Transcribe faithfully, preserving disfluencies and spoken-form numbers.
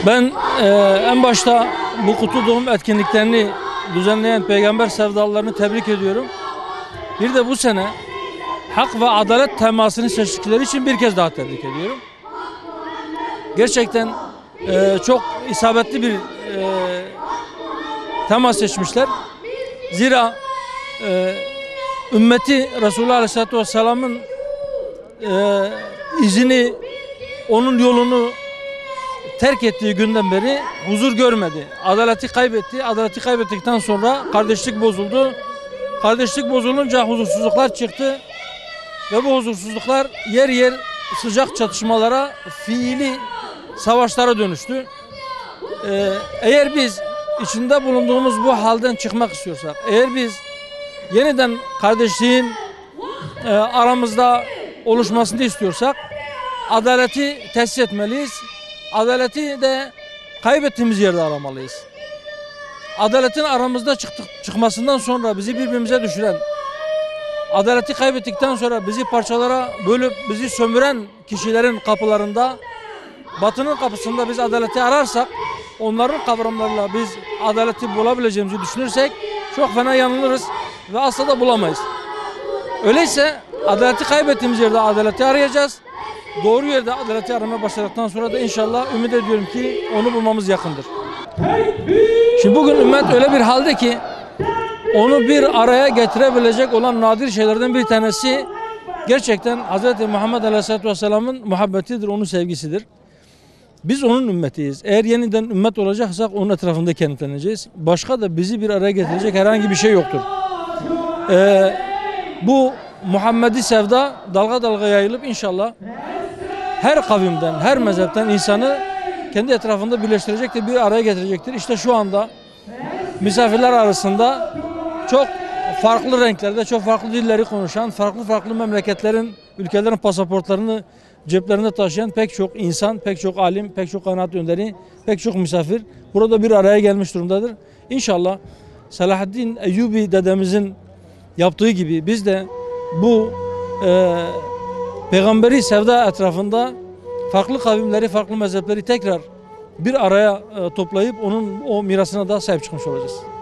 Ben e, en başta bu kutlu doğum etkinliklerini düzenleyen peygamber sevdalarını tebrik ediyorum. Bir de bu sene hak ve adalet temasını seçtikleri için bir kez daha tebrik ediyorum. Gerçekten e, çok isabetli bir e, tema seçmişler. Zira e, ümmeti Resulullah Aleyhisselatü Vesselam'ın e, izini, onun yolunu terk ettiği günden beri huzur görmedi. Adaleti kaybetti. Adaleti kaybettikten sonra kardeşlik bozuldu. Kardeşlik bozulunca huzursuzluklar çıktı. Ve bu huzursuzluklar yer yer sıcak çatışmalara, fiili savaşlara dönüştü. Ee, eğer biz içinde bulunduğumuz bu halden çıkmak istiyorsak, eğer biz yeniden kardeşliğin e, aramızda oluşmasını istiyorsak, adaleti tesis etmeliyiz. Adaleti de kaybettiğimiz yerde aramalıyız. Adaletin aramızda çıktık, çıkmasından sonra bizi birbirimize düşüren, adaleti kaybettikten sonra bizi parçalara bölüp bizi sömüren kişilerin kapılarında, Batı'nın kapısında biz adaleti ararsak, onların kavramlarıyla biz adaleti bulabileceğimizi düşünürsek çok fena yanılırız ve asla da bulamayız. Öyleyse adaleti kaybettiğimiz yerde adaleti arayacağız. Doğru yerde adaleti aramaya başladıktan sonra da inşallah ümit ediyorum ki onu bulmamız yakındır. Şimdi bugün ümmet öyle bir halde ki onu bir araya getirebilecek olan nadir şeylerden bir tanesi gerçekten Hz. Muhammed Aleyhisselatü Vesselam'ın muhabbetidir, onun sevgisidir. Biz onun ümmetiyiz. Eğer yeniden ümmet olacaksak onun etrafında kenetleneceğiz. Başka da bizi bir araya getirecek herhangi bir şey yoktur. Ee, bu Muhammedi sevda dalga dalga yayılıp inşallah her kavimden, her mezhepten insanı kendi etrafında birleştirecektir, bir araya getirecektir. İşte şu anda misafirler arasında çok farklı renklerde, çok farklı dilleri konuşan, farklı farklı memleketlerin, ülkelerin pasaportlarını ceplerinde taşıyan pek çok insan, pek çok alim, pek çok kanaat önderi, pek çok misafir burada bir araya gelmiş durumdadır. İnşallah Selahaddin Eyyubi dedemizin yaptığı gibi biz de bu e, peygamberi sevda etrafında farklı kavimleri, farklı mezhepleri tekrar bir araya e, toplayıp onun o mirasına da sahip çıkmış olacağız.